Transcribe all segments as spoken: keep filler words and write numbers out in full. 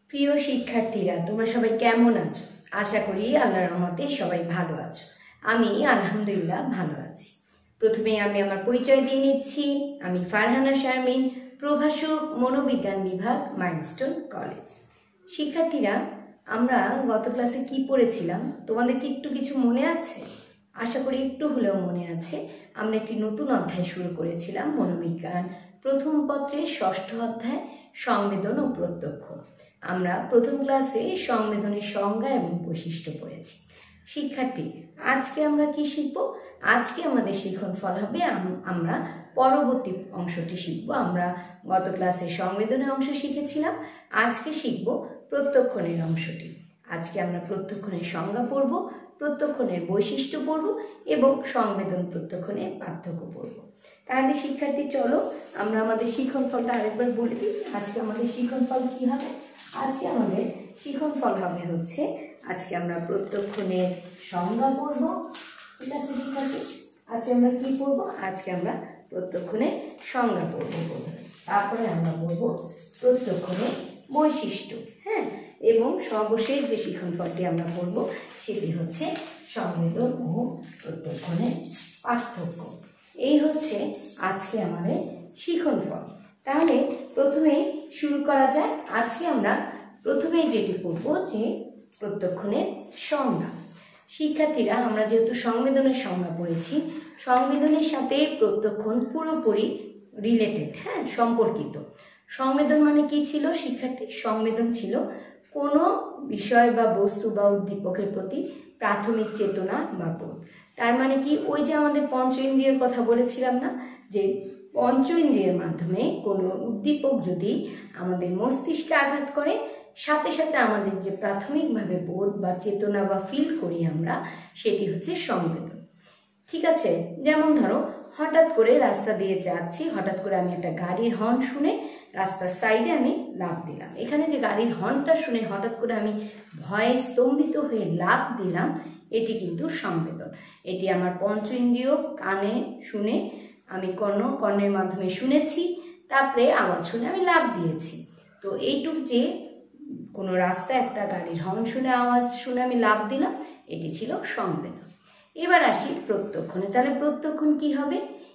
প্রিয় শিক্ষার্থীরা, তোমরা সবাই কেমন আছো? আশা করি আল্লাহর রহমতে সবাই ভালো আছো। আমি আলহামদুলিল্লাহ ভালো আছি। প্রথমে আমি আমার পরিচয় দিয়ে নিচ্ছি। আমি ফারহানা শারমিন, প্রভাষক, মনোবিজ্ঞান বিভাগ, মাইলস্টোন কলেজ। শিক্ষার্থীরা, আমরা গত ক্লাসে কি পড়েছিলাম তোমাদের কি একটু কিছু মনে আছে? আশা করি একটু হলেও মনে আছে। আমরা একটি নতুন অধ্যায় শুরু করেছিলাম, মনোবিজ্ঞান প্রথম পত্রের ষষ্ঠ অধ্যায়, সংবেদন ও প্রত্যক্ষ। আমরা প্রথম ক্লাসে সংবেদনের সংজ্ঞা এবং বৈশিষ্ট্য পড়েছি। শিক্ষার্থী, আজকে আমরা কি শিখব? আজকে আমাদের শিখন ফল হবে আমরা পরবর্তী অংশটি শিখব। আমরা গত ক্লাসে সংবেদনের অংশ শিখেছিলাম, আজকে শিখব প্রত্যক্ষণের অংশটি। আজকে আমরা প্রত্যক্ষণের সংজ্ঞা পড়ব, প্রত্যক্ষণের বৈশিষ্ট্য পড়ব এবং সংবেদন প্রত্যক্ষণের পার্থক্য পড়ব। তাহলে শিক্ষার্থী, চলো আমরা আমাদের শিখন ফলটা আরেকবার বলে দিই। আজকে আমাদের শিখন ফল কি হবে? আজকে আমাদের শিখন ফল হবে হচ্ছে, আজকে আমরা প্রত্যক্ষণের সংজ্ঞা পড়ব। ঠিক আছে শিক্ষার্থী, আজকে আমরা কি পড়ব? আজকে আমরা প্রত্যক্ষণের সংজ্ঞা পড়ব, তারপরে আমরা পড়ব প্রত্যক্ষণের বৈশিষ্ট্য। হ্যাঁ, এবং সর্বশেষ যে শিখন ফলটি আমরা পড়ব সেটি হচ্ছে সংবেদন ও প্রত্যক্ষণের পার্থক্য। এই হচ্ছে আজকে আমাদের শিখন ফল। তাহলে প্রথমে শুরু করা যায়। আজকে আমরা প্রথমে যেটি করব যে প্রত্যক্ষণের সংজ্ঞা। শিক্ষার্থীরা, আমরা যেহেতু সংবেদনের সংজ্ঞা পড়েছি, সংবেদনের সাথে প্রত্যক্ষণ পুরোপুরি রিলেটেড, হ্যাঁ সম্পর্কিত। সংবেদন মানে কি ছিল শিক্ষার্থী? সংবেদন ছিল কোনো বিষয় বা বস্তু বা উদ্দীপকের প্রতি প্রাথমিক চেতনা বা বোধ। তার মানে কি, ওই যে আমাদের পঞ্চ ইন্দ্রিয়ের কথা বলেছিলাম না, যে পঞ্চ ইন্দ্রিয়ের মাধ্যমে কোনো উদ্দীপক যদি আমাদের মস্তিষ্কে আঘাত করে, সাথে সাথে আমাদের যে প্রাথমিকভাবে বোধ বা চেতনা বা ফিল করি আমরা, সেটি হচ্ছে সংবেদন। ঠিক আছে, যেমন ধরো হঠাৎ করে রাস্তা দিয়ে যাচ্ছি, হঠাৎ করে আমি একটা গাড়ির হর্ন শুনে রাস্তার সাইডে আমি লাফ দিলাম। এখানে যে গাড়ির হর্নটা শুনে হঠাৎ করে আমি ভয়ে স্তম্ভিত হয়ে লাফ দিলাম, এটি কিন্তু সংবেদন। এটি আমার পঞ্চ ইন্দ্রিয় কানে শুনে, আমি কর্ণ কর্ণের মাধ্যমে শুনেছি, তারপরে আওয়াজ শুনে আমি লাফ দিয়েছি। তো এইটুক যে কোনো রাস্তায় একটা গাড়ির হর্ন শুনে আওয়াজ শুনে আমি লাফ দিলাম, এটি ছিল সংবেদন। এবার আসি প্রত্যক্ষণে। তাহলে প্রত্যক্ষণ কি হবে?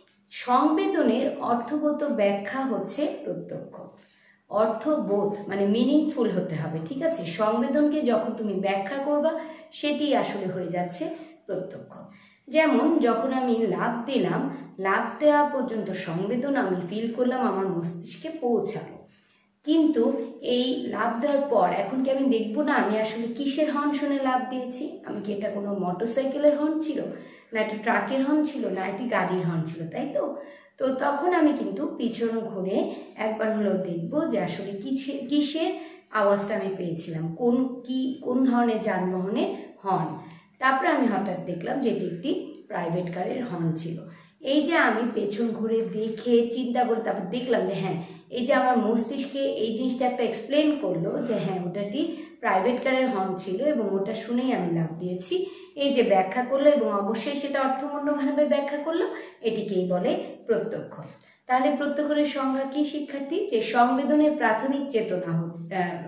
সংবেদনের অর্থগত ব্যাখ্যা হচ্ছে প্রত্যক্ষ। অর্থবোধ মানে মিনিংফুল হতে হবে। ঠিক আছে, সংবেদনকে যখন তুমি ব্যাখ্যা করবা, সেটি আসলে হয়ে যাচ্ছে প্রত্যক্ষ। যেমন যখন আমি লাফ দিলাম, লাফ দেওয়া পর্যন্ত সংবেদন আমি ফিল করলাম, আমার মস্তিষ্কে পৌঁছালো। কিন্তু এই লাফ দেওয়ার পর এখন কি আমি দেখবো না আমি আসলে কিসের হর্ন শুনে লাফ দিয়েছি? আমি কি এটা কোনো মোটরসাইকেলের হর্ন ছিল, না একটা ট্রাকের হর্ন ছিল, না একটি গাড়ির হর্ন ছিল, তাই তো? তো তখন আমি কিন্তু পিছন ঘুরে একবার হলেও দেখবো যে আসলে কিসের কিসের আওয়াজটা আমি পেয়েছিলাম, কোন কি কোন ধরনের যানবাহনের হর্ন। তারপরে আমি হঠাৎ দেখলাম যে এটি একটি প্রাইভেট কারের হর্ন ছিল। এই যে আমি পেছন ঘুরে দেখে চিন্তা করে তারপর দেখলাম যে হ্যাঁ, এই যে আমার মস্তিষ্কে এই জিনিসটা একটা এক্সপ্লেন করলো যে হ্যাঁ, ওটাটি প্রাইভেট কারের হর্ন ছিল এবং ওটা শুনেই আমি লাফ দিয়েছি। এই যে ব্যাখ্যা করলো এবং অবশ্যই সেটা অর্থপূর্ণভাবে ব্যাখ্যা করলো, এটিকেই বলে প্রত্যক্ষ। তাহলে প্রত্যক্ষের সংজ্ঞা কি শিক্ষার্থী? যে সংবেদনের প্রাথমিক চেতনা হচ্ছে,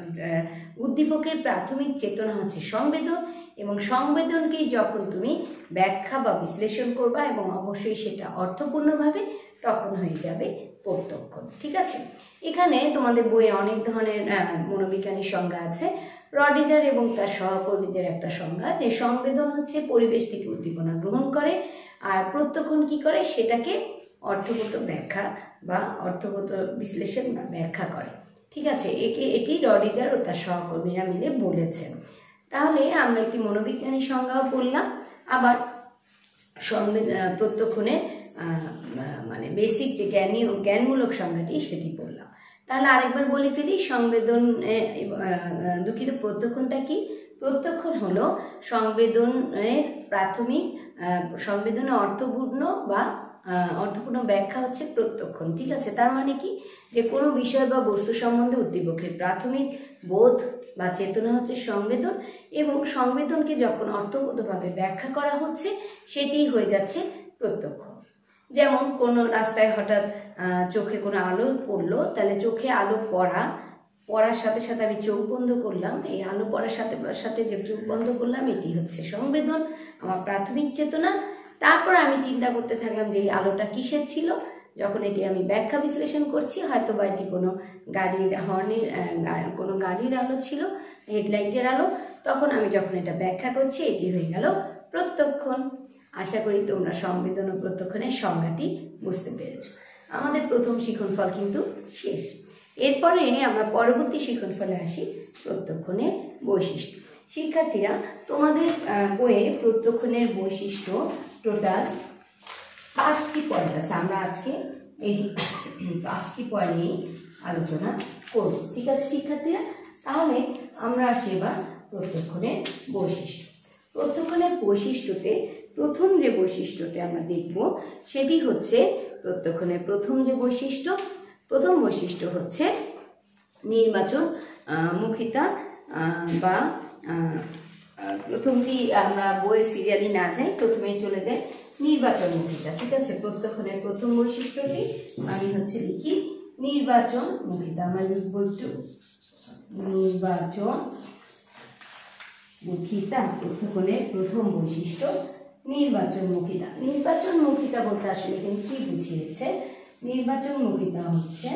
উদ্দীপকের প্রাথমিক চেতনা হচ্ছে সংবেদন, এবং সংবেদনকেই যখন তুমি ব্যাখ্যা বা বিশ্লেষণ করবা এবং অবশ্যই সেটা অর্থপূর্ণভাবে, তখন হয়ে যাবে প্রত্যক্ষ। ঠিক আছে, এখানে তোমাদের বইয়ে অনেক ধরনের মনোবিজ্ঞানের সংজ্ঞা আছে। রডিজার এবং তার সহকর্মীদের একটা সংজ্ঞা, যে সংবেদন হচ্ছে পরিবেশ থেকে উদ্দীপনা গ্রহণ করে, আর প্রত্যক্ষণ কি করে? সেটাকে অর্থগত ব্যাখ্যা বা অর্থগত বিশ্লেষণ বা ব্যাখ্যা করে। ঠিক আছে, একে এটি রডিজার ও তার সহকর্মীরা মিলে বলেছেন। তাহলে আমরা একটি মনোবিজ্ঞানী সংজ্ঞাও পড়লাম, আবার সংবেদ প্রত্যক্ষণের মানে বেসিক যে জ্ঞানী জ্ঞানমূলক সংজ্ঞাটি সেটি পড়লাম। তাহলে আরেকবার বলে ফেলি, সংবেদন দুঃখিত প্রত্যক্ষণটা কি? প্রত্যক্ষণ হলো সংবেদনের প্রাথমিক সংবেদনের অর্থপূর্ণ বা অর্থপূর্ণ ব্যাখ্যা হচ্ছে প্রত্যক্ষণ। ঠিক আছে, তার মানে কি, যে কোনো বিষয় বা বস্তু সম্বন্ধে উদ্দীপকের প্রাথমিক বোধ বা চেতনা হচ্ছে সংবেদন, এবং সংবেদনকে যখন অর্থগতভাবে ব্যাখ্যা করা হচ্ছে, সেটিই হয়ে যাচ্ছে প্রত্যক্ষ। যেমন কোনো রাস্তায় হঠাৎ চোখে কোনো আলো পড়লো, তাহলে চোখে আলো পড়া পড়ার সাথে সাথে আমি চোখ বন্ধ করলাম, এই আলো পড়ার সাথে সাথে যে চোখ বন্ধ করলাম এটি হচ্ছে সংবেদন, আমার প্রাথমিক চেতনা। তারপর আমি চিন্তা করতে থাকলাম যে এই আলোটা কিসের ছিল। যখন এটি আমি ব্যাখ্যা বিশ্লেষণ করছি, হয়তো বা এটি কোনো গাড়ির হর্নের কোনো গাড়ির আলো ছিল, হেডলাইটের আলো, তখন আমি যখন এটা ব্যাখ্যা করছি এটি হয়ে গেল প্রত্যক্ষণ। আশা করি তোমরা সংবেদন ও প্রত্যক্ষণের সংজ্ঞাটি বুঝতে পেরেছো। আমাদের প্রথম শিক্ষণফল কিন্তু শেষ। এরপরে আমরা পরবর্তী শিক্ষণফলে আসি, প্রত্যক্ষণের বৈশিষ্ট্য। শিক্ষার্থীরা, তোমাদের বইয়ে প্রত্যক্ষণের বৈশিষ্ট্য টোটাল পাঁচটি পয়েন্ট আছে। আমরা আজকে এই পাঁচটি পয়েন্ট নিয়ে আলোচনা করব, ঠিক আছে শিক্ষার্থীরা? তাহলে আমরা আসি এবার প্রত্যক্ষণের বৈশিষ্ট্য। প্রত্যক্ষণের বৈশিষ্ট্যতে প্রথম যে বৈশিষ্ট্যটি আমরা দেখব সেটি হচ্ছে প্রত্যক্ষণের প্রথম যে বৈশিষ্ট্য, প্রথম বৈশিষ্ট্য হচ্ছে নির্বাচন মুখিতা বা প্রথমটি আমরা বইয়ের সিরিয়ালি না যাই, প্রথমেই চলে যাই নির্বাচন মুখিতা, ঠিক আছে? প্রত্যক্ষণের প্রথম বৈশিষ্ট্যটি আমি হচ্ছে লিখি নির্বাচন মুখিতা। আমরা লিখব একটু নির্বাচন মুখিতা। প্রত্যক্ষণের প্রথম বৈশিষ্ট্য নির্বাচন মুখিতা। নির্বাচন মুখিতা বলতে আসলে এখানে কি বুঝিয়েছে? নির্বাচন মুখিতা হচ্ছে,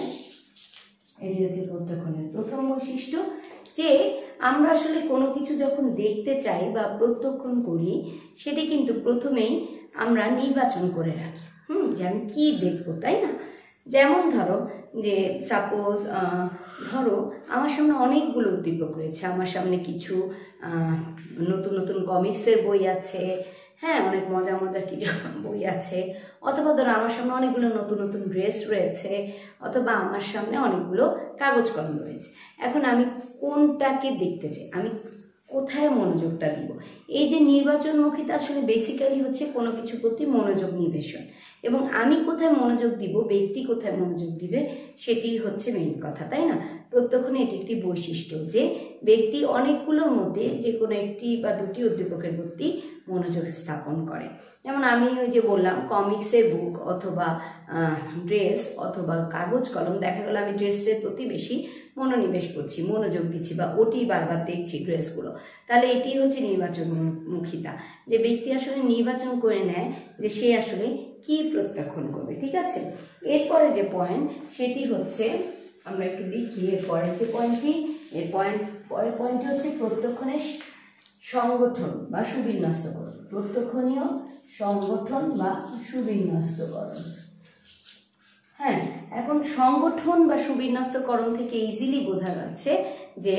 এটি হচ্ছে প্রত্যক্ষণের প্রথম বৈশিষ্ট্য, যে আমরা আসলে কোনো কিছু যখন দেখতে চাই বা প্রত্যক্ষণ করি সেটি কিন্তু প্রথমেই আমরা নির্বাচন করে রাখি, হুম যে আমি কি দেখবো, তাই না? যেমন ধরো যে সাপোজ ধরো আমার সামনে অনেকগুলো উদ্দীপক রয়েছে, আমার সামনে কিছু নতুন নতুন কমিক্সের বই আছে, হ্যাঁ অনেক মজা মজার কিছু বই আছে, অথবা ধরো আমার সামনে অনেকগুলো নতুন নতুন ড্রেস রয়েছে, অথবা আমার সামনে অনেকগুলো কাগজ কলম রয়েছে। এখন আমি কোনটাকে দেখতে চাই, আমি কোথায় মনোযোগটা দিব? এই যে নির্বাচনমুখিতা আসলে বেসিক্যালি হচ্ছে কোনো কিছু প্রতি মনোযোগ নিবেশন, এবং আমি কোথায় মনোযোগ দিব, ব্যক্তি কোথায় মনোযোগ দিবে, সেটি হচ্ছে মেইন কথা, তাই না? প্রত্যক্ষণে এটি একটি বৈশিষ্ট্য যে ব্যক্তি অনেকগুলোর মধ্যে যে কোনো একটি বা দুটি উদ্দীপকের প্রতি মনোযোগ স্থাপন করে। যেমন আমি ওই যে বললাম কমিক্সের বুক অথবা ড্রেস অথবা কাগজ কলম, দেখা গেল আমি ড্রেসের প্রতি বেশি মনোনিবেশ করছি, মনোযোগ দিচ্ছি, বা ওটি বারবার দেখছি ড্রেসগুলো, তাহলে এটি হচ্ছে নির্বাচনমুখিতা, যে ব্যক্তি আসলে নির্বাচন করে নেয় যে সে আসলে কি প্রত্যক্ষণ করবে, ঠিক আছে? এরপরে যে পয়েন্ট সেটি হচ্ছে, আমরা একটু লিখি এরপরের যে পয়েন্টটি, এর পয়েন্ট পরের পয়েন্টটি হচ্ছে প্রত্যক্ষণের সংগঠন বা সুবিন্যস্তকরণ। প্রত্যক্ষণীয় সংগঠন বা সুবিন্যস্তকরণ। হ্যাঁ, এখন সংগঠন বা সুবিন্যস্তকরণ থেকে ইজিলি বোঝা যাচ্ছে যে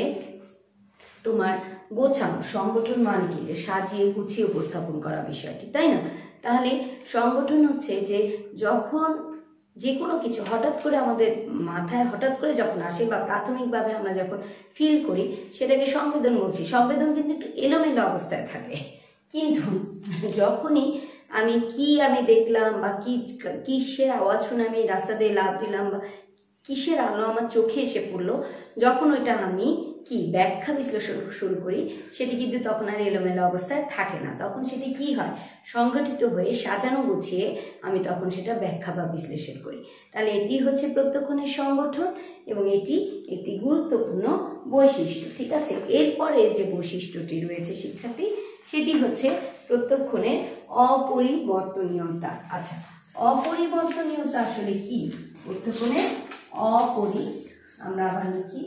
তোমার গোছানো, সংগঠন মানে কি, যে সাজিয়ে গুছিয়ে উপস্থাপন করা বিষয়টি, তাই না? তাহলে সংগঠন হচ্ছে যে যখন যে কোনো কিছু হঠাৎ করে আমাদের মাথায় হঠাৎ করে যখন আসে বা প্রাথমিকভাবে আমরা যখন ফিল করি সেটাকে সংবেদন বলছি। সংবেদন কিন্তু একটু এলোমেলো অবস্থায় থাকে, কিন্তু যখনই আমি কি আমি দেখলাম বা কি কিসের আওয়াজ শুনে আমি রাস্তা দিয়ে লাফ দিলাম বা কিসের আলো আমার চোখে এসে পড়লো, যখন ওইটা আমি কি ব্যাখ্যা বিশ্লেষণ শুরু করি সেটি কিন্তু তখন আর এলোমেলো অবস্থায় থাকে না, তখন সেটি কি হয়, সংগঠিত হয়ে সাজানো গুছিয়ে আমি তখন সেটা ব্যাখ্যা বা বিশ্লেষণ করি। তাহলে এটি হচ্ছে প্রত্যক্ষণের সংগঠন এবং এটি একটি গুরুত্বপূর্ণ বৈশিষ্ট্য, ঠিক আছে? এরপরে যে বৈশিষ্ট্যটি রয়েছে শিক্ষার্থী, সেটি হচ্ছে প্রত্যক্ষণের অপরিবর্তনীয়তা। আচ্ছা, অপরিবর্তনীয়তা আসলে কি? প্রত্যক্ষণের অপরি আমরা আবার লিখি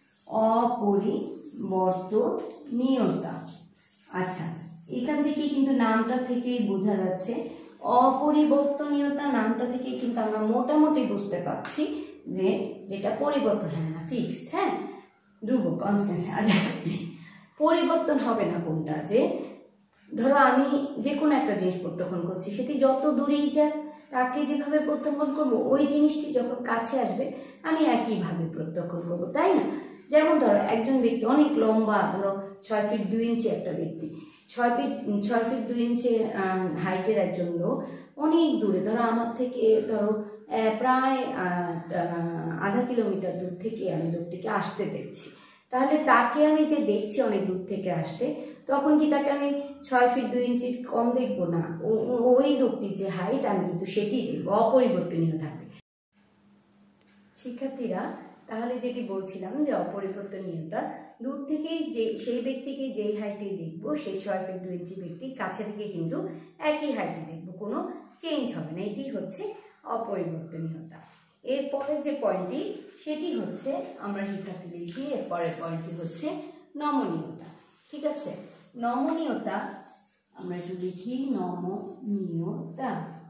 অপরিবর্তনীয়তা। আচ্ছা, এখান থেকে কিন্তু নামটা থেকেই বোঝা যাচ্ছে, অপরিবর্তনীয়তা নামটা থেকে কিন্তু আমরা মোটামুটি বুঝতে পারছি যে যেটা পরিবর্তন হয় না, ফিক্সড, হ্যাঁ ধ্রুব কনস্ট্যান্ট। আচ্ছা, পরিবর্তন হবে না কোনটা, যে ধরো আমি যে কোনো একটা জিনিস প্রত্যক্ষণ করছি, সেটি যত দূরেই যাক তাকে যেভাবে প্রত্যক্ষণ করবো ওই জিনিসটি যখন কাছে আসবে আমি একইভাবে প্রত্যক্ষণ করবো, তাই না? যেমন ধরো একজন ব্যক্তি অনেক লম্বা, ধরো ছয় ফিট দুই ইঞ্চি একটা ব্যক্তি, ছয় ফিট ছয় ফিট দুই ইঞ্চি হাইটের একজন লোক অনেক দূরে, ধরো আমার থেকে ধরো প্রায় আধা কিলোমিটার দূর থেকে আমি লোকটিকে আসতে দেখছি, তাহলে তাকে আমি যে দেখছি অনেক দূর থেকে আসতে, তখন কি তাকে আমি ছয় ফিট দুই ইঞ্চি কম দেখবো না, ওই লোকটির যে হাইট আমি কিন্তু সেটি দেখবো, অপরিবর্তনীয় থাকবে। শিক্ষার্থীরা, তাহলে যেটি বলছিলাম যে অপরিবর্তনীয়তা, দূর থেকেই যে সেই ব্যক্তিকে যেই হাইটে দেখবো সেই ছয় ফিট দুই ইঞ্চি ব্যক্তি কাছে থেকে কিন্তু একই হাইটে দেখবো, কোনো চেঞ্জ হবে না। এটি হচ্ছে অপরিবর্তনীয়তা। এরপরের যে পয়েন্টটি সেটি হচ্ছে, আমরা শিক্ষার্থী দেখি এরপরের পয়েন্টটি হচ্ছে নমনীয়তা। ঠিক আছে, নমনীয়তা আমরা একটু লিখি, নমনীয়তা।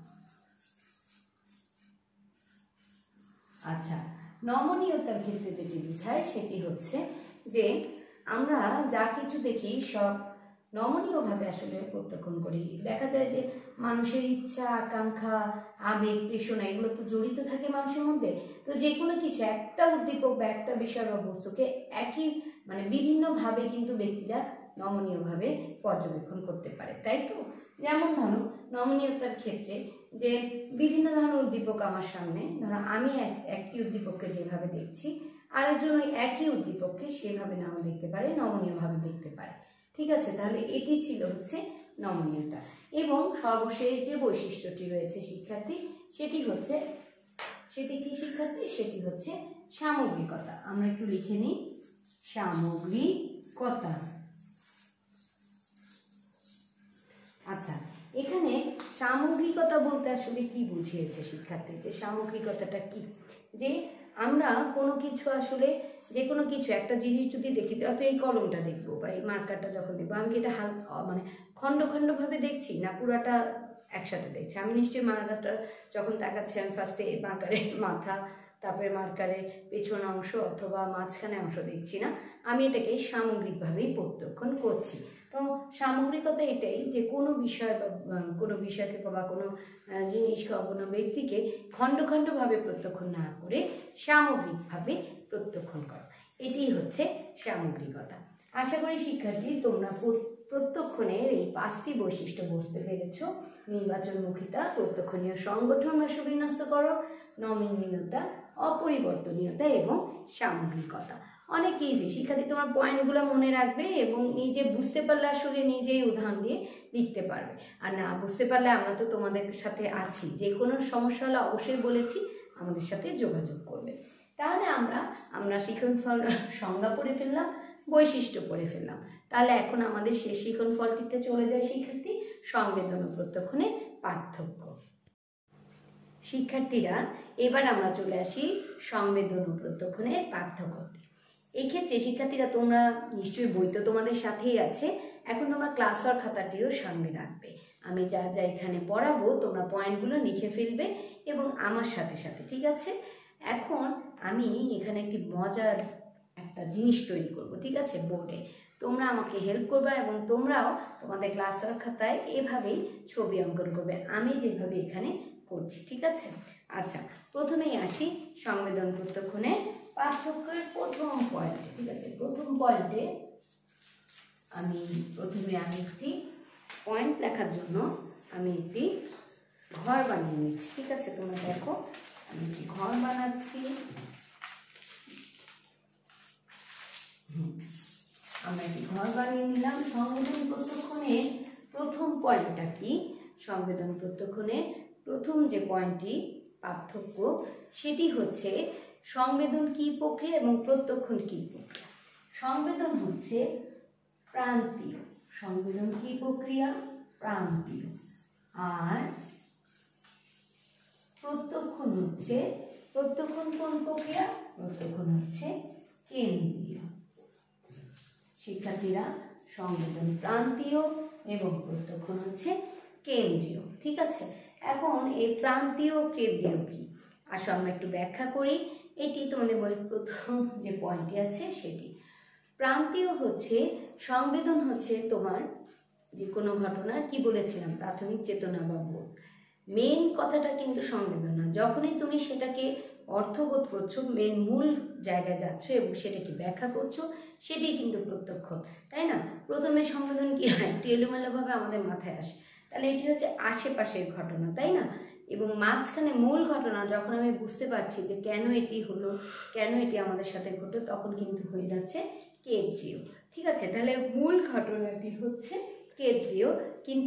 আচ্ছা, নমনীয়তার ক্ষেত্রে যেটি বোঝায় সেটি হচ্ছে যে আমরা যা কিছু দেখি সব নমনীয়ভাবে আসলে প্রত্যক্ষণ করি। দেখা যায় যে মানুষের ইচ্ছা, আকাঙ্ক্ষা, আবেগ, প্রেষণা এগুলো তো জড়িত থাকে মানুষের মধ্যে। তো যে কোনো কিছু, একটা উদ্দীপক বা একটা বিষয় বা বস্তুকে একই মানে বিভিন্নভাবে কিন্তু ব্যক্তিরা নমনীয়ভাবে পর্যবেক্ষণ করতে পারে, তাই তো? যেমন ধরো নমনীয়তার ক্ষেত্রে যে বিভিন্ন ধরনের উদ্দীপক আমার সামনে, ধরো আমি এক একটি উদ্দীপককে যেভাবে দেখছি, আরেকজন ওই একই উদ্দীপককে সেভাবে নাও দেখতে পারে, নমনীয়ভাবে দেখতে পারে। ঠিক আছে, তাহলে এটি ছিল হচ্ছে নমনীয়তা। এবং সর্বশেষ যে বৈশিষ্ট্যটি রয়েছে শিক্ষার্থী, সেটি হচ্ছে সেটি কি শিক্ষার্থী? সেটি হচ্ছে সামগ্রিকতা। আমরা একটু লিখে নিই, সামগ্রিকতা। আচ্ছা, এখানে সামগ্রিকতা বলতে আসলে কি বুঝিয়েছে শিক্ষার্থী? যে সামগ্রিকতাটা কি, যে আমরা কোনো কিছু আসলে যে কোনো কিছু একটা জিনিস যদি দেখি, অত এই কলমটা দেখবো বা এই মার্কারটা যখন দেখবো, আমি কি এটা হাল মানে খণ্ড খণ্ডভাবে দেখছি না পুরাটা একসাথে দেখছি? আমি নিশ্চয়ই মার্কারটা যখন তাকাচ্ছি আমি ফার্স্টে মার্কারের মাথা, তারপরে মার্কারের পেছন অংশ অথবা মাঝখানে অংশ দেখছি না, আমি এটাকে সামগ্রিকভাবেই প্রত্যক্ষণ করছি। তো সামগ্রিকতা এটাই যে কোনো বিষয় বা কোনো বিষয়কে বা কোনো জিনিস বা কোনো ব্যক্তিকে খণ্ড খণ্ডভাবে প্রত্যক্ষণ না করে সামগ্রিকভাবে প্রত্যক্ষণ করা, এটাই হচ্ছে সামগ্রিকতা। আশা করি শিক্ষার্থী তোমরা প্রত্যক্ষণের এই পাঁচটি বৈশিষ্ট্য বুঝতে পেরেছ। নির্বাচনমুখিতা, প্রত্যক্ষণীয় সংগঠন বা সুবিন্যস্তকরণ, নমনীয়তা, অপরিবর্তনীয়তা এবং সামগ্রিকতা। অনেক ইজি শিক্ষার্থী, তোমার পয়েন্টগুলো মনে রাখবে এবং নিজে বুঝতে পারলে আসলে নিজেই উদাহরণ দিয়ে লিখতে পারবে। আর না বুঝতে পারলে আমরা তো তোমাদের সাথে আছি, যে কোনো সমস্যা হলে অবশ্যই বলেছি আমাদের সাথে যোগাযোগ করবে। তাহলে আমরা আমরা শিখন ফল সংজ্ঞা পড়ে ফেললাম, বৈশিষ্ট্য পড়ে ফেললাম। তাহলে এখন আমাদের শেষ শিখন ফলটিতে চলে যায় শিক্ষার্থী, সংবেদন ও প্রত্যক্ষণের পার্থক্য। শিক্ষার্থীরা এবার আমরা চলে আসি সংবেদন ও প্রত্যক্ষণের পার্থক্যতে। এক্ষেত্রে শিক্ষার্থীরা তোমরা নিশ্চয়ই বই তো তোমাদের সাথেই আছে, এখন তোমরা ক্লাস ওয়ার্ক খাতাটিও সঙ্গে রাখবে। আমি যা যা এখানে পড়াবো তোমরা পয়েন্টগুলো লিখে ফেলবে এবং আমার সাথে সাথে, ঠিক আছে? এখন আমি এখানে একটি মজার একটা জিনিস তৈরি করব, ঠিক আছে, বোর্ডে। তোমরা আমাকে হেল্প করবে এবং তোমরাও তোমাদের ক্লাস ওয়ার্ক খাতায় এভাবেই ছবি অঙ্কন করবে, আমি যেভাবে এখানে করছি, ঠিক আছে? আচ্ছা, প্রথমেই আসি সংবেদন প্রত্যক্ষণের পার্থক্যের প্রথম পয়েন্টে, ঠিক আছে? প্রথম পয়েন্টে আমি প্রথমে আমি একটি পয়েন্ট লেখার জন্য আমি একটি ঘর বানিয়ে নিচ্ছি, ঠিক আছে? তোমরা দেখো আমি একটি ঘর বানাচ্ছি। আমরা একটি ঘর বানিয়ে নিলাম। সংবেদন প্রত্যক্ষণের প্রথম পয়েন্টটা কি? সংবেদন প্রত্যক্ষণের প্রথম যে পয়েন্টটি পার্থক্য, সেটি হচ্ছে সংবেদন কি প্রক্রিয়া এবং প্রত্যক্ষণ কি প্রক্রিয়া। সংবেদন হচ্ছে প্রান্তীয়, সংবেদন কি প্রক্রিয়া? প্রান্তীয়। আর প্রত্যক্ষণ হচ্ছে, প্রত্যক্ষণ কোন প্রক্রিয়া? প্রত্যক্ষণ হচ্ছে কেন্দ্রীয়। শিক্ষার্থীরা সংবেদন প্রান্তীয় এবং প্রত্যক্ষণ হচ্ছে কেন্দ্রীয়, ঠিক আছে? এখন এই প্রান্তীয় কেন্দ্রীয় কি, আসো আমরা একটু ব্যাখ্যা করি। এটি তোমাদের বইয়ের প্রথম যে পয়েন্টটি আছে সেটি। প্রান্তীয় হচ্ছে সংবেদন হচ্ছে তোমার যে কোনো ঘটনার কি বলেছিলাম, প্রাথমিক চেতনা বা বোধ। মেন কথাটা কিন্তু সংবেদন না, যখনই তুমি সেটাকে অর্থবোধ করছো, মেন মূল জায়গায় যাচ্ছ এবং সেটাকে ব্যাখ্যা করছো, সেটাই কিন্তু প্রত্যক্ষণ, তাই না? প্রথমে সংবেদন কি হয়, একটু এলোমেলোভাবে আমাদের মাথায় আসে, তাহলে এটি হচ্ছে আশেপাশের ঘটনা, তাই না? এবং মাঝখানে মূল ঘটনা যখন আমি বুঝতে পারছি যে কেন এটি হলো, কেন এটি আমাদের সাথে ঘটলো, তখন কিন্তু হয়ে যাচ্ছে কেন্দ্রীয়, ঠিক আছে? তাহলে মূল ঘটনাটি হচ্ছে কেন্দ্রীয়, কিন্তু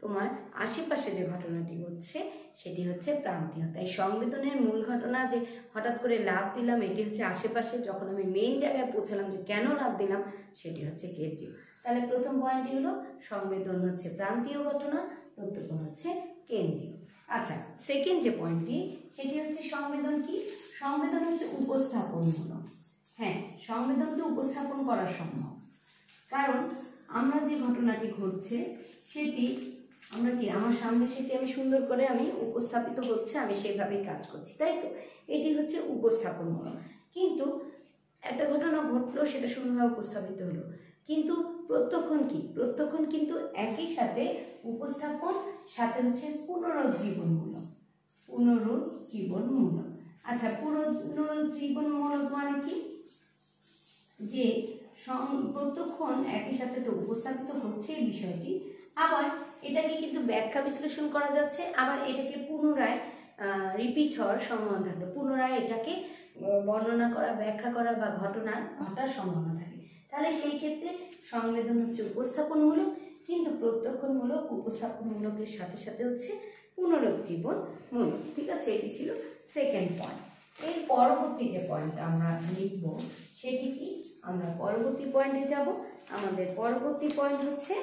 তোমার আশেপাশে যে ঘটনাটি ঘটছে সেটি হচ্ছে প্রান্তীয়। তাই সংবেদনের মূল ঘটনা যে হঠাৎ করে লাফ দিলাম এটি হচ্ছে আশেপাশে, যখন আমি মেইন জায়গায় পৌঁছালাম যে কেন লাফ দিলাম সেটি হচ্ছে কেন্দ্রীয়। তাহলে প্রথম পয়েন্টটি হলো সংবেদন হচ্ছে প্রান্তীয় ঘটনা, প্রত্যক্ষণ হচ্ছে কেন্দ্রীয়। আচ্ছা, সেকেন্ড যে পয়েন্টটি সেটি হচ্ছে সংবেদন কি? সংবেদন হচ্ছে উপস্থাপনমূলক। হ্যাঁ, সংবেদনকে উপস্থাপন করা সম্ভব, কারণ আমরা যে ঘটনাটি ঘটছে সেটি আমরা কি আমার সামনে সেটি আমি সুন্দর করে আমি উপস্থাপিত হচ্ছে, আমি সেভাবেই কাজ করছি, তাই তো? এটি হচ্ছে উপস্থাপনমূলক। কিন্তু একটা ঘটনা ঘটলো, সেটা সুন্দরভাবে উপস্থাপিত হলো, কিন্তু প্রত্যক্ষণ কি? প্রত্যক্ষণ কিন্তু একই সাথে উপস্থাপন সাথে হচ্ছে পুনরুজ্জীবনমূলক। পুনরুজ্জীবনমূলক আচ্ছা, পুনরুজ্জীবনমূলক মানে কি? যে প্রত্যক্ষণ একই সাথে তো উপস্থাপিত হচ্ছে এই বিষয়টি, আবার এটাকে কিন্তু ব্যাখ্যা বিশ্লেষণ করা যাচ্ছে, আবার এটাকে পুনরায় রিপিট হওয়ার সম্ভাবনা থাকবে, পুনরায় এটাকে বর্ণনা করা, ব্যাখ্যা করা বা ঘটনা ঘটার সম্ভাবনা থাকে। তাহলে সেই ক্ষেত্রে সংবেদন হচ্ছে উপস্থাপনমূলক, কিন্তু প্রত্যক্ষণমূলক উপস্থাপনমূলকের সাথে সাথে হচ্ছে পুনরুজ্জীবনমূলক। ঠিক আছে, এটি ছিল সেকেন্ড পয়েন্ট। এর পরবর্তী যে পয়েন্টটা আমরা লিখব সেটি কি? আমরা পরবর্তী পয়েন্টে যাব। আমাদের পরবর্তী পয়েন্ট হচ্ছে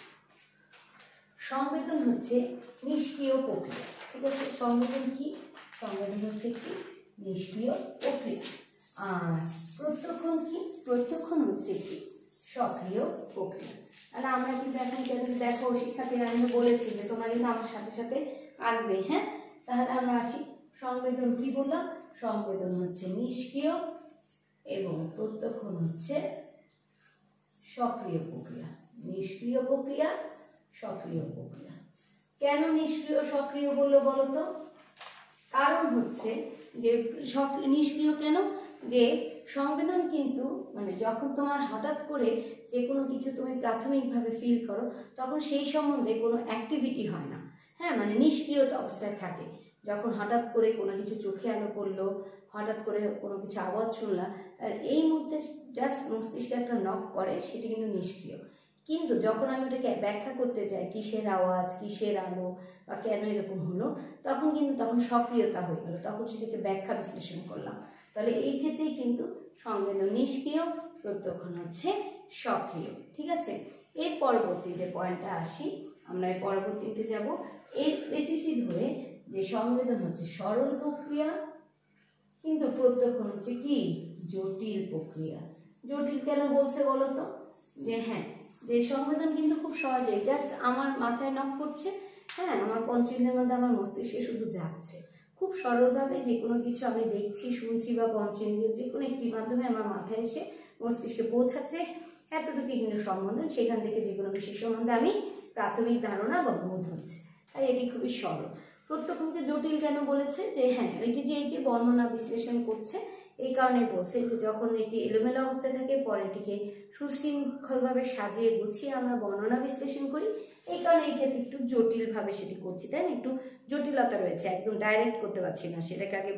সংবেদন হচ্ছে নিষ্ক্রিয় প্রক্রিয়া। ঠিক আছে, সংবেদন কি? সংবেদন হচ্ছে কি? নিষ্ক্রিয় প্রক্রিয়া। আর প্রত্যক্ষণ কি? প্রত্যক্ষণ হচ্ছে কি? সক্রিয় প্রক্রিয়া। তাহলে আমরা কিন্তু এখন দেখো শিক্ষার্থীরা, আমি বলেছি যে তোমরা কিন্তু আমার সাথে সাথে আঁকবে। হ্যাঁ, তাহলে আমরা আসি। সংবেদন কি বললাম? সংবেদন হচ্ছে নিষ্ক্রিয় এবং প্রত্যক্ষণ হচ্ছে সক্রিয় প্রক্রিয়া। নিষ্ক্রিয় প্রক্রিয়া, সক্রিয় প্রক্রিয়া। কেন নিষ্ক্রিয় সক্রিয় বললো বলো তো? কারণ হচ্ছে যে নিষ্ক্রিয় কেন? যে সংবেদন কিন্তু মানে যখন তোমার হঠাৎ করে যে কোনো কিছু তুমি প্রাথমিকভাবে ফিল করো, তখন সেই সম্বন্ধে কোনো অ্যাক্টিভিটি হয় না। হ্যাঁ, মানে নিষ্ক্রিয়তা অবস্থায় থাকে। যখন হঠাৎ করে কোনো কিছু চোখে আলো পড়লো, হঠাৎ করে কোনো কিছু আওয়াজ শুনলা, তাহলে এই মুহূর্তে জাস্ট মস্তিষ্কে একটা নক করে, সেটি কিন্তু নিষ্ক্রিয়। কিন্তু যখন আমি ওটাকে ব্যাখ্যা করতে যাই, কিসের আওয়াজ, কিসের আলো বা কেন এরকম হলো, তখন কিন্তু তখন সক্রিয়তা হয়ে গেল, তখন সেটাকে ব্যাখ্যা বিশ্লেষণ করলাম। তাহলে এই ক্ষেত্রেই কিন্তু সংবেদন নিষ্ক্রিয়, প্রত্যক্ষণ হচ্ছে সক্রিয়। ঠিক আছে, এর পরবর্তী যে পয়েন্টটা আসি, আমরা এর পরবর্তীতে যাব। এর বেসিসই ধরে যে সংবেদন হচ্ছে সরল প্রক্রিয়া, কিন্তু প্রত্যক্ষণ হচ্ছে কি? জটিল প্রক্রিয়া। জটিল কেন বলছে বলো তো? যে হ্যাঁ, যে সংবেদন কিন্তু খুব সহজেই জাস্ট আমার মাথায় নক করছে, হ্যাঁ, আমার পঞ্চেন্দ্রের মধ্যে আমার মস্তিষ্কে শুধু যাচ্ছে, খুব সরলভাবে যে কোনো কিছু আমি দেখছি, শুনছি বা পঞ্চেন্দ্রিয় যে কোনো একটি মাধ্যমে আমার মাথায় এসে মস্তিষ্কে পৌঁছাচ্ছে, এতটুকুই কিন্তু সংবেদন। সেখান থেকে যে কোনো বিষয় সম্বন্ধে আমি প্রাথমিক ধারণা বা বোধ হচ্ছে, তাই এটি খুবই সরল। প্রত্যক্ষণকে জটিল কেন বলেছে? যে হ্যাঁ, এটি যে এই যে বর্ণনা বিশ্লেষণ করছে, এই কারণে বলছে যে যখন এটি এলোমেলো অবস্থায় থাকে, পরে এটিকে সুশৃঙ্খলভাবে সাজিয়ে গুছিয়ে আমরা বর্ণনা বিশ্লেষণ করি, এই কারণে এই ক্ষেত্রে একটু জটিলভাবে সেটি করছি, তাই না? একটু জটিলতা রয়েছে, একদম ডাইরেক্ট করতে পারছি না, সেটাকে আগে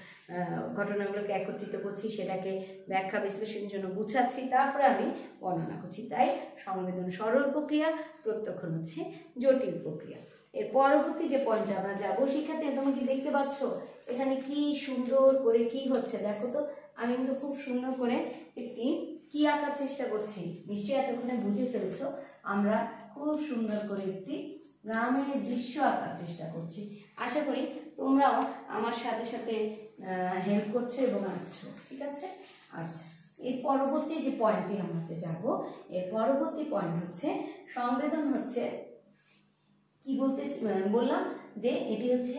ঘটনাগুলোকে একত্রিত করছি, সেটাকে ব্যাখ্যা বিশ্লেষণের জন্য গুছাচ্ছি, তারপরে আমি বর্ণনা করছি। তাই সংবেদন সরল প্রক্রিয়া, প্রত্যক্ষণ হচ্ছে জটিল প্রক্রিয়া। এর পরবর্তী যে পয়েন্টে আমরা যাবো, শিক্ষার্থী তোমরা কি দেখতে পাচ্ছ এখানে কি সুন্দর করে কি হচ্ছে? দেখো তো, আমি কিন্তু খুব সুন্দর করে একটি কি আঁকার চেষ্টা করছি, নিশ্চয়ই এতক্ষণে বুঝে ফেলছো। আমরা খুব সুন্দর করে একটি গ্রামের দৃশ্য আঁকার চেষ্টা করছি। আশা করি তোমরাও আমার সাথে সাথে হেল্প করছো এবং আঁকছো। ঠিক আছে, আচ্ছা, এর পরবর্তী যে পয়েন্টে আমাকে যাব, এর পরবর্তী পয়েন্ট হচ্ছে সংবেদন হচ্ছে কি বলতে বললাম যে এটি হচ্ছে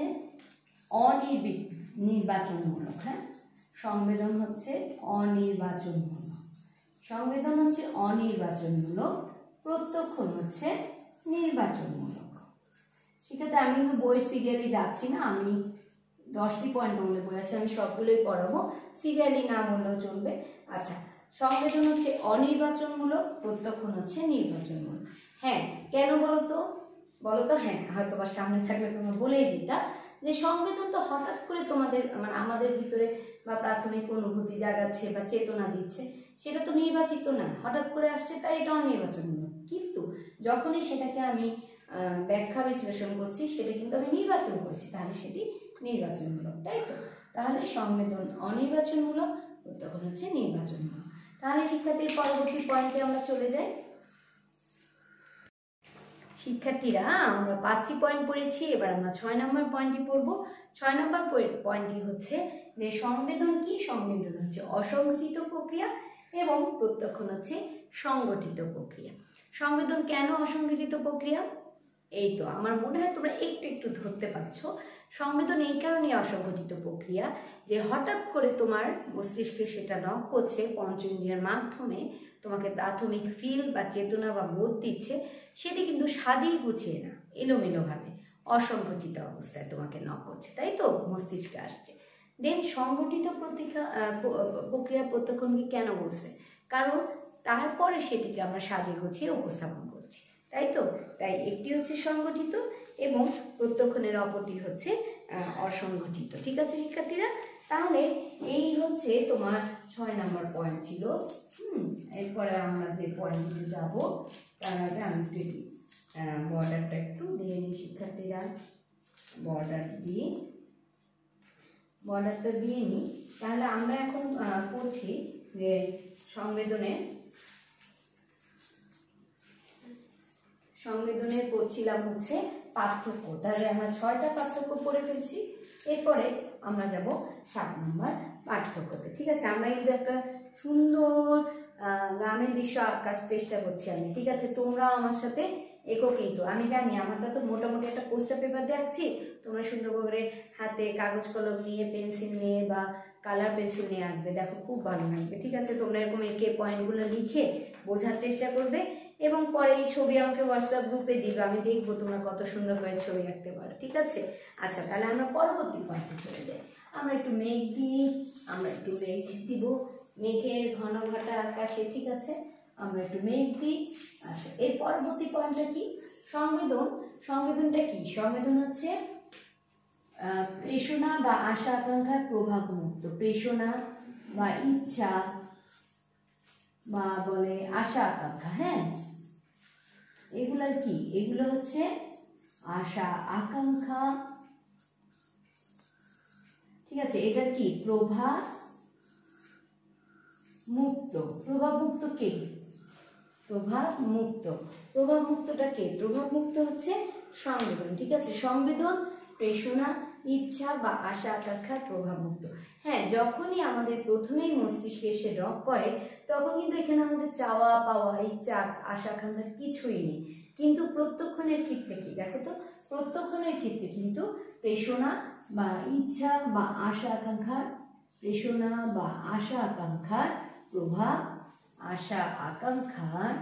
অনির্বাচনমূলক। হ্যাঁ, সংবেদন হচ্ছে অনির্বাচনমূলক। সংবেদন হচ্ছে অনির্বাচনমূলক, প্রত্যক্ষণ হচ্ছে নির্বাচনমূলক। সেক্ষেত্রে আমি কিন্তু বই সিরিয়ালি যাচ্ছি না, আমি দশটি পয়েন্ট তোমাদের বই আছে, আমি সবগুলোই পড়াবো, সিরিয়ালি না বললেও চলবে। আচ্ছা, সংবেদন হচ্ছে অনির্বাচনমূলক, প্রত্যক্ষণ হচ্ছে নির্বাচনমূলক। হ্যাঁ, কেন বলতো বলতো হ্যাঁ, হয়তো বা সামনে থাকলে তোমরা বলেই দিতা যে সংবেদন তো হঠাৎ করে তোমাদের মানে আমাদের ভিতরে বা প্রাথমিক অনুভূতি জাগাচ্ছে বা চেতনা দিচ্ছে, সেটা তো নির্বাচিত না, হঠাৎ করে আসছে, তাই এটা অনির্বাচনমূলক। কিন্তু যখনই সেটাকে আমি ব্যাখ্যা বিশ্লেষণ করছি সেটা কিন্তু আমি নির্বাচন করছি, তাহলে সেটি নির্বাচনমূলক, তাই তো? তাহলে সংবেদন অনির্বাচনমূলক, তখন হচ্ছে নির্বাচনমূলক। তাহলে শিক্ষার্থীর পরবর্তী পয়েন্টে আমরা চলে যাই। শিক্ষার্থীরা আমরা পাঁচটি পয়েন্ট পড়েছি, এবার আমরা ছয় নম্বর পয়েন্টটি পড়ব। ছয় নম্বর পয়েন্টটি হচ্ছে যে সংবেদন কি? সংবেদন হচ্ছে অসংগঠিত প্রক্রিয়া এবং প্রত্যক্ষণ হচ্ছে সংগঠিত প্রক্রিয়া। সংবেদন কেন অসংগঠিত প্রক্রিয়া? এই তো আমার মনে হয় তোমরা একটু একটু ধরতে পারছো। সংবেদন এই কারণে অসংগঠিত প্রক্রিয়া যে হঠাৎ করে তোমার মস্তিষ্কে সেটা নক করছে, পঞ্চেন্দ্রিয়ের মাধ্যমে তোমাকে প্রাথমিক ফিল বা চেতনা বা বোধ দিচ্ছে, সেটি কিন্তু সাজিয়ে গুছিয়ে না, এলোমেলোভাবে অসংগঠিত অবস্থায় তোমাকে নক করছে, তাই তো? মস্তিষ্কে আসছে। দেন সংগঠিত প্রতিক্রিয়া প্রক্রিয়া প্রত্যক্ষণকে কেন বলছে? কারণ তারপরে সেটিকে আমরা সাজিয়ে গুছিয়ে উপস্থাপন করছি, তাই তো? তাই একটি হচ্ছে সংগঠিত এবং প্রত্যক্ষণের অপরটি হচ্ছে অসংগঠিত। ঠিক আছে শিক্ষার্থীরা? তাহলে এই হচ্ছে তোমার ছয় নম্বর পয়েন্ট ছিল। হুম এরপরে আমরা যে পয়েন্টে যাব তার আগে আমি একটু বর্ডারটা একটু দিয়ে নিই শিক্ষার্থীরা। বর্ডার দিয়ে বর্ডারটা দিয়ে নিই। তাহলে আমরা এখন পড়ছি যে সংবেদনের সংবেদনের পড়ছিলাম হচ্ছে পার্থক্য। তাহলে আমরা ছয়টা পার্থক্য পড়ে ফেলছি। এরপরে আমরা যাব সাত নম্বর পার্থক্যতে। ঠিক আছে? আমরা কিন্তু একটা সুন্দর গ্রামের দৃশ্য আঁকার চেষ্টা করছি আমি। ঠিক আছে? তোমরা আমার সাথে এগো, কিন্তু আমি জানি আমারটা তো মোটামুটি একটা পোস্টার পেপার দিয়ে আঁকছি, তোমরা সুন্দর করে হাতে কাগজ কলম নিয়ে, পেন্সিল নিয়ে বা কালার পেন্সিল নিয়ে আঁকবে, দেখো খুব ভালো লাগবে। ঠিক আছে? তোমরা এরকম এঁকে পয়েন্টগুলো লিখে বোঝার চেষ্টা করবে এবং পরে এই ছবি আমাকে হোয়াটসঅ্যাপ গ্রুপে দিবে, আমি দেখবো তোমরা কত সুন্দর করে ছবি আঁকতে পারো। ঠিক আছে? আচ্ছা, তাহলে আমরা পরবর্তী পয়েন্টে চলে যাই। আমরা একটু মেঘ দিই, আমরা একটু মেঘ দিব, মেঘের ঘন ঘটা আকাশে। ঠিক আছে? আমরা একটু মেঘ দিই। আচ্ছা, এর পরবর্তী পয়েন্টটা কি? সংবেদন। সংবেদনটা কি? সংবেদন হচ্ছে প্রেষণা বা আশা আকাঙ্ক্ষার প্রভাব মুক্ত। প্রেষণা বা ইচ্ছা বা বলে আশা আকাঙ্ক্ষা, হ্যাঁ এগুলার কি? এগুলো হচ্ছে আশা আকাঙ্ক্ষা। ঠিক আছে? এটার কি? প্রভাব মুক্ত। প্রভাব মুক্ত কে? প্রভাব মুক্ত। প্রভাব মুক্তটা কে? প্রভাব মুক্ত হচ্ছে সংবেদন। ঠিক আছে? সংবেদন, প্রেষণা, ইচ্ছা বা আশা আকাঙ্ক্ষার প্রভাব মুক্ত। হ্যাঁ, যখনই আমাদের প্রথমেই মস্তিষ্কে এসে নক করে তখন কিন্তু এখানে আমাদের চাওয়া পাওয়া, ইচ্ছা, আশা আকাঙ্ক্ষার কিছুই নেই। কিন্তু প্রত্যক্ষণের ক্ষেত্রে কি? দেখো তো, প্রত্যক্ষণের ক্ষেত্রে কিন্তু প্রেষণা বা ইচ্ছা বা আশা আকাঙ্ক্ষার প্রেষণা বা আশা আকাঙ্ক্ষার প্রভাব, আশা আকাঙ্ক্ষার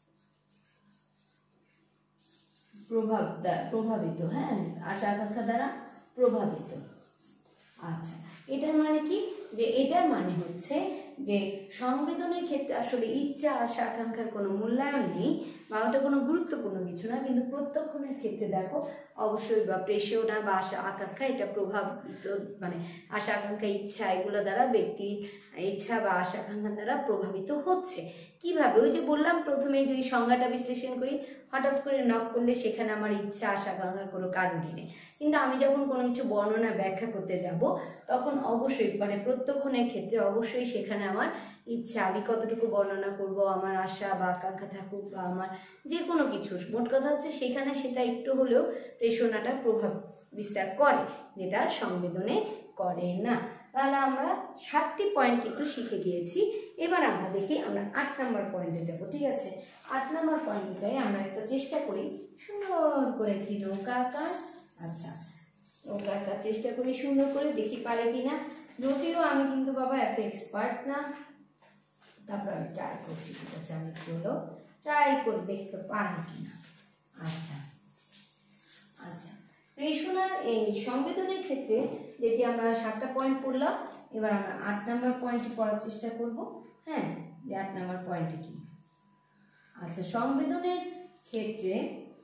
প্রভাব প্রভাবিত, হ্যাঁ আশা আকাঙ্ক্ষা দ্বারা প্রভাবিত। আচ্ছা, এটার মানে কি? যে এটার মানে হচ্ছে যে সংবেদনের ক্ষেত্রে আসলে ইচ্ছা আশা আকাঙ্ক্ষার কোনো মূল্যায়ন নেই বা ওটা কোনো গুরুত্বপূর্ণ কিছু না, কিন্তু প্রত্যক্ষণের ক্ষেত্রে দেখো অবশ্যই বা প্রেষণা বা আশা আকাঙ্ক্ষা এটা প্রভাবিত, মানে আশা আকাঙ্ক্ষা ইচ্ছা এগুলো দ্বারা ব্যক্তি ইচ্ছা বা আশা আকাঙ্ক্ষা দ্বারা প্রভাবিত হচ্ছে। কিভাবে? ওই যে বললাম প্রথমে যদি সংজ্ঞাটা বিশ্লেষণ করি, হঠাৎ করে নক করলে সেখানে আমার ইচ্ছা আশা আকাঙ্ক্ষার কোনো কারণই নেই, কিন্তু আমি যখন কোনো কিছু বর্ণনা ব্যাখ্যা করতে যাব তখন অবশ্যই মানে প্রত্যক্ষণের ক্ষেত্রে অবশ্যই সেখানে আমার ইচ্ছা, আমি কতটুকু বর্ণনা করব, আমার আশা বা আকাঙ্ক্ষা থাকুক বা আমার যে কোনো কিছু, মোট কথা হচ্ছে সেখানে সেটা একটু হলেও প্রেষণাটা প্রভাব বিস্তার করে, যেটা সংবেদনে করে না। তাহলে আমরা সাতটি পয়েন্ট কিন্তু শিখে গিয়েছি। এবার আমরা দেখি আমরা আট নম্বর পয়েন্টে যাব। ঠিক আছে? আট নম্বর পয়েন্টে যাই, আমরা একটা চেষ্টা করি সুন্দর করে একটি নৌকা আঁকার। আচ্ছা, নৌকা আঁকার চেষ্টা করি সুন্দর করে, দেখি পারে কিনা। যদিও আমি কিন্তু বাবা এত এক্সপার্ট না, তারপর আমি ট্রাই করছি। ঠিক আছে? আমি একটু হলো ট্রাই করে দেখতে পারি কিনা। আচ্ছা আচ্ছা প্রেষণার এই সংবেদনের ক্ষেত্রে যেটি আমরা সাতটা পয়েন্ট পড়লাম, এবার আমরা আট নম্বর পয়েন্টটি পড়ার চেষ্টা করব। হ্যাঁ, যে আট নম্বর পয়েন্টে কি? আচ্ছা, সংবেদনের ক্ষেত্রে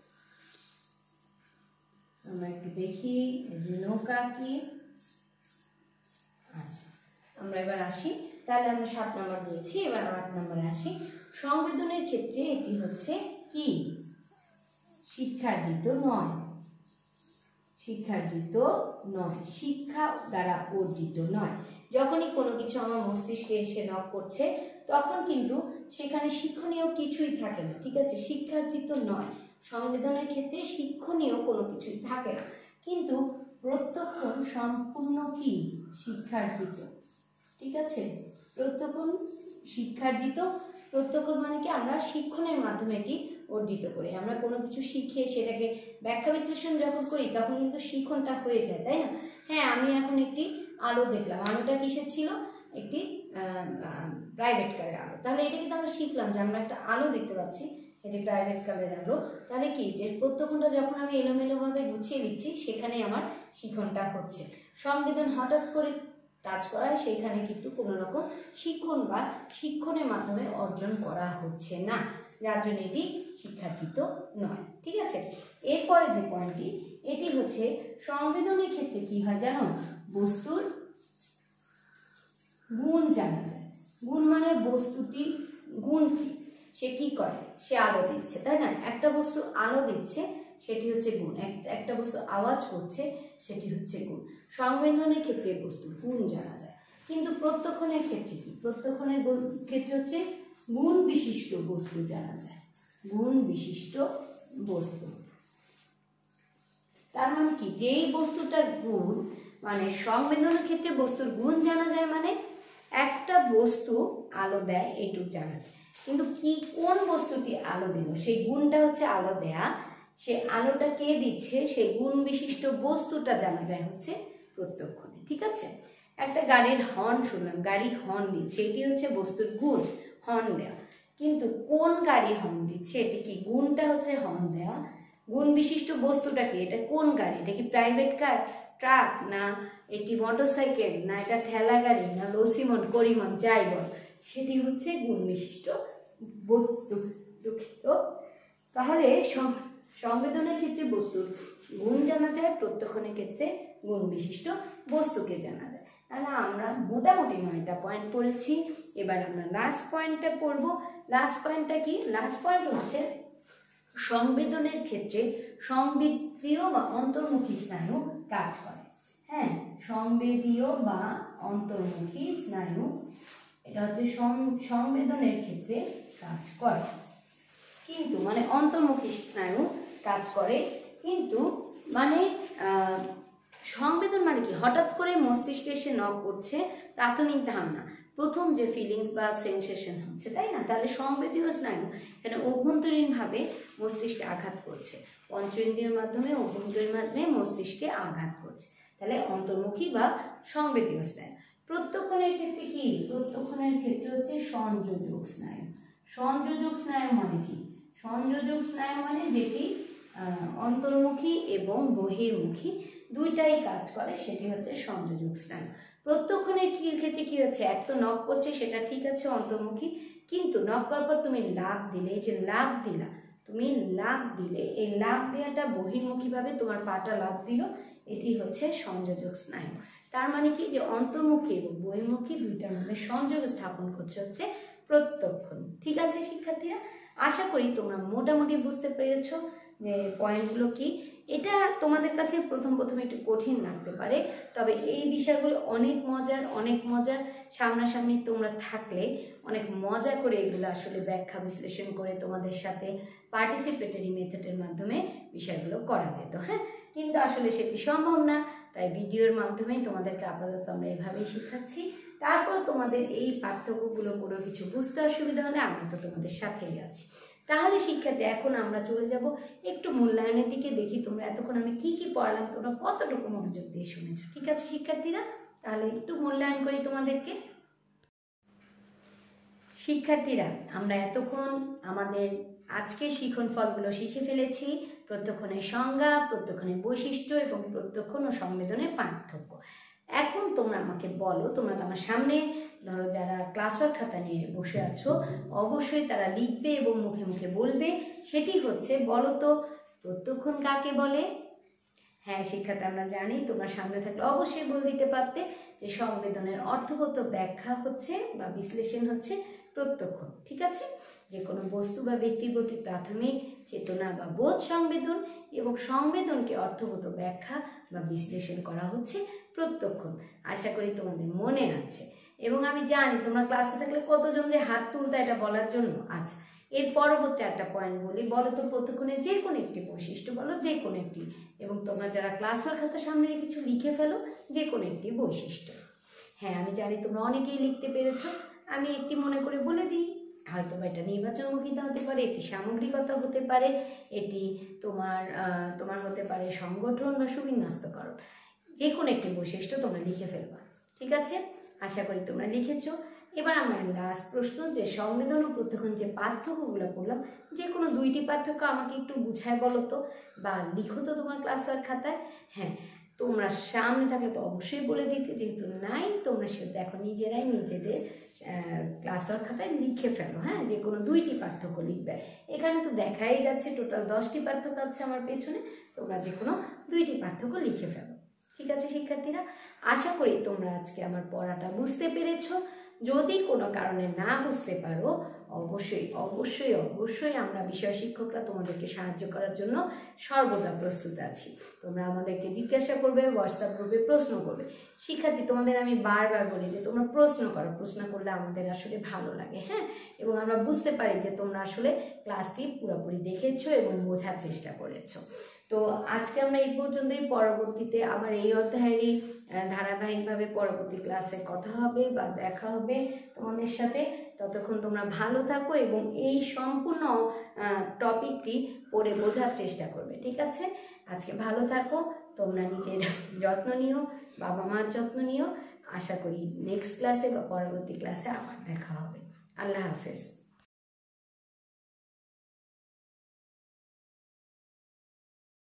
আমরা একটু দেখি নৌকা কি। আচ্ছা, আমরা এবার আসি। তাহলে আমরা সাত নম্বর দিয়েছি, এবার আট নম্বরে আসি। সংবেদনের ক্ষেত্রে এটি হচ্ছে কি? শিক্ষার্জিত নয়, শিক্ষার্জিত নয়, শিক্ষা দ্বারা অর্জিত নয়। যখনই কোনো কিছু আমার মস্তিষ্কে এসে নক করছে তখন কিন্তু সেখানে শিক্ষণীয় কিছুই থাকে না, ঠিক আছে, শিক্ষার্জিত নয়। সংবেদনের ক্ষেত্রে শিক্ষণীয় কোনো কিছুই থাকে না, কিন্তু প্রত্যক্ষণ সম্পূর্ণ কি শিক্ষার্জিত, ঠিক আছে, প্রত্যক্ষণ শিক্ষার্জিত। প্রত্যক্ষণ মানে কি আমরা শিক্ষণের মাধ্যমে এটি অর্জিত করি। আমরা কোনো কিছু শিখে সেটাকে ব্যাখ্যা বিশ্লেষণ যখন করি তখন কিন্তু শিক্ষণটা হয়ে যায়, তাই না? হ্যাঁ, আমি এখন একটি আলো দেখলাম, আলোটা কিসের ছিল, একটি প্রাইভেট কারের আলো, তাহলে এটা কিন্তু আমরা শিখলাম যে আমরা একটা আলো দেখতে পাচ্ছি, এটি প্রাইভেট কারের আলো। তাহলে কি যে প্রত্যক্ষণটা যখন আমি এলোমেলোভাবে গুছিয়ে দিচ্ছি সেখানেই আমার শিক্ষণটা হচ্ছে। সংবেদন হঠাৎ করে টাচ করায় সেখানে কিন্তু কোনো রকম শিক্ষণ বা শিক্ষণের মাধ্যমে অর্জন করা হচ্ছে না, যার জন্য এটি শিক্ষার্জিত নয়, ঠিক আছে। এরপরে যে পয়েন্টটি, এটি হচ্ছে সংবেদনের ক্ষেত্রে কি হয় জানো, বস্তুর গুণ জানা যায়। গুণ মানে বস্তুটি গুণ কি, সে কি করে, সে আলো দিচ্ছে, তাই না? একটা বস্তু আলো দিচ্ছে সেটি হচ্ছে গুণ, একটা বস্তু আওয়াজ করছে সেটি হচ্ছে গুণ। সংবেদনের ক্ষেত্রে বস্তুর গুণ জানা যায়, কিন্তু প্রত্যক্ষণের ক্ষেত্রে কি, প্রত্যক্ষণের ক্ষেত্রে হচ্ছে গুণ বিশিষ্ট বস্তু জানা যায়, গুণ বিশিষ্ট বস্তু। তার মানে কি, যেই বস্তুটার গুণ, মানে সংবেদনের ক্ষেত্রে বস্তুর গুণ জানা যায় মানে একটা বস্তু আলো দেয় এইটুকু জানা যায়, কিন্তু কি কোন বস্তুটি আলো দিল সেই গুণটা হচ্ছে আলো দেয়া, সে আলোটা কে দিচ্ছে সেই গুণ বিশিষ্ট বস্তুটা জানা যায় হচ্ছে প্রত্যক্ষণে, ঠিক আছে। একটা গাড়ির হর্ন শুনলাম, গাড়ি হর্ন দিচ্ছে, এটি হচ্ছে বস্তুর গুণ, হর্ন দেওয়া, কিন্তু কোন গাড়ি হর্ন দিচ্ছে এটি কি, গুণটা হচ্ছে হর্ন দেওয়া, গুণ বিশিষ্ট বস্তুটা কি, এটা কোন গাড়ি, এটা কি প্রাইভেট কার, ট্রাক, না এটি মোটরসাইকেল, না এটা ঠেলা গাড়ি, না লসিমন করিমন যাই বল, সেটি হচ্ছে গুণ বিশিষ্ট বস্তু, দুঃখিত। তাহলে সংবেদনের ক্ষেত্রে বস্তুর গুণ জানা যায়, প্রত্যক্ষণের ক্ষেত্রে গুণ বিশিষ্ট বস্তুকে জানা যায়। তাহলে আমরা মোটামুটি নয়টা পয়েন্ট পড়েছি, এবার আমরা লাস্ট পয়েন্টটা পড়ব। লাস্ট পয়েন্টটা কি, লাস্ট পয়েন্ট হচ্ছে সংবেদনের ক্ষেত্রে সংবেদীয় বা অন্তর্মুখী স্নায়ু কাজ করে। হ্যাঁ, সংবেদীয় বা অন্তর্মুখী স্নায়ু, এটা হচ্ছে সংবেদনের ক্ষেত্রে কাজ করে, কিন্তু মানে অন্তর্মুখী স্নায়ু কাজ করে, কিন্তু মানে সংবেদন মানে কি, হঠাৎ করে মস্তিষ্কে এসে নক করছে, প্রাথমিক ধারণা, প্রথম যে ফিলিংস বা সেন্সেশন হচ্ছে, তাই না? তাহলে সংবেদীয় স্নায়ু এখানে অভ্যন্তরীণভাবে মস্তিষ্কে আঘাত করছে, পঞ্চ ইন্দ্রিয়ের মাধ্যমে অভ্যন্তরীণ মাধ্যমে মস্তিষ্কে আঘাত করছে, তাহলে অন্তর্মুখী বা সংবেদীয় স্নায়ু। প্রত্যক্ষণের ক্ষেত্রে কি, প্রত্যক্ষণের ক্ষেত্রে হচ্ছে সংযোজক স্নায়ু। সংযোজক স্নায়ু মানে কি, সংযোজক স্নায়ু মানে যেটি অন্তর্মুখী এবং বহির্মুখী দুইটাই কাজ করে, সেটি হচ্ছে সংযোজক স্নায়ু। প্রত্যক্ষণের ক্ষেত্রে কি হচ্ছে, এক তো নক করছে সেটা ঠিক আছে অন্তর্মুখী, কিন্তু নক করার পর তুমি লাফ দিলে, এই যে লাফ দিলা, তুমি লাফ দিলে, এই লাফ দেওয়াটা বহির্মুখীভাবে তোমার পাটা লাফ দিল, এটি হচ্ছে সংযোজক স্নায়ু। তার মানে কি, যে অন্তর্মুখী এবং বহির্মুখী দুইটার মধ্যে সংযোগ স্থাপন করছে হচ্ছে প্রত্যক্ষণ। ঠিক আছে শিক্ষার্থীরা, আশা করি তোমরা মোটামুটি বুঝতে পেরেছো যে পয়েন্টগুলো কি। এটা তোমাদের কাছে প্রথম প্রথম একটু কঠিন লাগতে পারে, তবে এই বিষয়গুলো অনেক মজার, অনেক মজার। সামনাসামনি তোমরা থাকলে অনেক মজা করে এগুলো আসলে ব্যাখ্যা বিশ্লেষণ করে তোমাদের সাথে পার্টিসিপেটরি মেথডের মাধ্যমে বিষয়গুলো করা যেত। হ্যাঁ, কিন্তু আসলে সেটি সম্ভব না, তাই ভিডিওর মাধ্যমে তোমাদেরকে আপাতত আমরা এভাবেই শেখাচ্ছি। তারপর তোমাদের এই পার্থক্যগুলো কোনো কিছু বুঝতে অসুবিধা হলে আমরা তো তোমাদের সাথেই আছি। তাহলে শিক্ষার্থী, এখন আমরা চলে যাব একটু মূল্যায়নের দিকে। দেখি তোমরা এতক্ষণ আমি কি কি পড়ালাম তোমরা কতটুকু মনোযোগ দিয়ে শুনেছো। ঠিক আছে শিক্ষার্থীরা, তাহলে একটু মূল্যায়ন করি তোমাদেরকে। শিক্ষার্থীরা, আমরা এতক্ষণ আমাদের আজকের শিখন ফলগুলো শিখে ফেলেছি। প্রত্যক্ষণের সংজ্ঞা, প্রত্যক্ষণের বৈশিষ্ট্য এবং প্রত্যক্ষণ ও সংবেদনের পার্থক্য। এখন তোমরা আমাকে বলো, তোমরা তো আমার সামনে ধরো যারা ক্লাসওয়ার্ক খাতা নিয়ে বসে আছো, অবশ্যই তারা লিখবে এবং মুখে মুখে বলবে। সেটি হচ্ছে, বলো তো প্রত্যক্ষণ কাকে বলে? হ্যাঁ শিক্ষার্থী, আমরা জানি, তোমার সামনে থাকলে অবশ্যই বলে দিতে পারতে যে সংবেদনের অর্থগত ব্যাখ্যা হচ্ছে বা বিশ্লেষণ হচ্ছে প্রত্যক্ষণ। ঠিক আছে, যে কোনো বস্তু বা ব্যক্তির প্রতি প্রাথমিক চেতনা বা বোধ সংবেদন, এবং সংবেদনকে অর্থগত ব্যাখ্যা বা বিশ্লেষণ করা হচ্ছে প্রত্যক্ষণ। আশা করি তোমাদের মনে আছে, এবং আমি জানি তোমরা ক্লাসে থাকলে কতজন যে হাত তুলতে এটা বলার জন্য। আচ্ছা, এর পরবর্তী একটা পয়েন্ট বলি, বলো তো প্রত্যক্ষণের যে কোনো একটি বৈশিষ্ট্য বলো, যে কোনো একটি, এবং তোমরা যারা ক্লাস ওয়ার্ক খাতার সামনে কিছু লিখে ফেলো যে কোনো একটি বৈশিষ্ট্য। হ্যাঁ, আমি জানি তোমরা অনেকেই লিখতে পেরেছো, আমি একটি মনে করে বলে দিই। হয়তো বা এটা নির্বাচনমুখিতা হতে পারে, এটি সামগ্রিকতা হতে পারে, এটি তোমার তোমার হতে পারে সংগঠন বা সুবিন্যস্তকরণ। যে কোনো একটি বৈশিষ্ট্য তোমরা লিখে ফেলবা, ঠিক আছে? আশা করি তোমরা লিখেছো। এবার আমার লাস্ট প্রশ্ন, যে সংবেদন ও প্রত্যক্ষণ যে পার্থক্যগুলো পড়লাম, যে কোনো দুইটি পার্থক্য আমাকে একটু বুঝায় বলো তো, বা লিখো তো তোমার ক্লাস ওয়ার্ক খাতায়। হ্যাঁ, তোমরা সামনে থাকলে তো অবশ্যই বলে দিতে, যেহেতু নাই তোমরা সে দেখো নিজেরাই নিজেদের ক্লাস ওয়ার্ক খাতায় লিখে ফেলো। হ্যাঁ, যে কোনো দুইটি পার্থক্য লিখবে। এখানে তো দেখাই যাচ্ছে টোটাল দশটি পার্থক্য আছে আমার পেছনে, তোমরা যে কোনো দুইটি পার্থক্য লিখে ফেলো। ঠিক আছে শিক্ষার্থীরা, আশা করি তোমরা আজকে আমার পড়াটা বুঝতে পেরেছো। যদি কোনো কারণে না বুঝতে পারো, অবশ্যই অবশ্যই অবশ্যই আমরা বিষয় শিক্ষকরা তোমাদেরকে সাহায্য করার জন্য সর্বদা প্রস্তুত আছি। তোমরা আমাদেরকে জিজ্ঞাসা করবে, হোয়াটসঅ্যাপ গ্রুপে প্রশ্ন করবে। শিক্ষার্থী, তোমাদের আমি বারবার বলি যে তোমরা প্রশ্ন করো, প্রশ্ন করলে আমাদের আসলে ভালো লাগে। হ্যাঁ, এবং আমরা বুঝতে পারি যে তোমরা আসলে ক্লাসটি পুরোপুরি দেখেছো এবং বোঝার চেষ্টা করেছো। তো আজকে আমরা এই পর্যন্তই, পরবর্তীতে আবার এই অধ্যায়েরই ধারাবাহিকভাবে পরবর্তী ক্লাসে কথা হবে বা দেখা হবে তোমাদের সাথে। ততক্ষণ তোমরা ভালো থাকো এবং এই সম্পূর্ণ টপিকটি পড়ে বোঝার চেষ্টা করবে, ঠিক আছে? আজকে ভালো থাকো, তোমরা নিজের যত্ন নিও, বাবা মার যত্ন নিও। আশা করি নেক্সট ক্লাসে বা পরবর্তী ক্লাসে আবার দেখা হবে। আল্লাহ হাফেজ।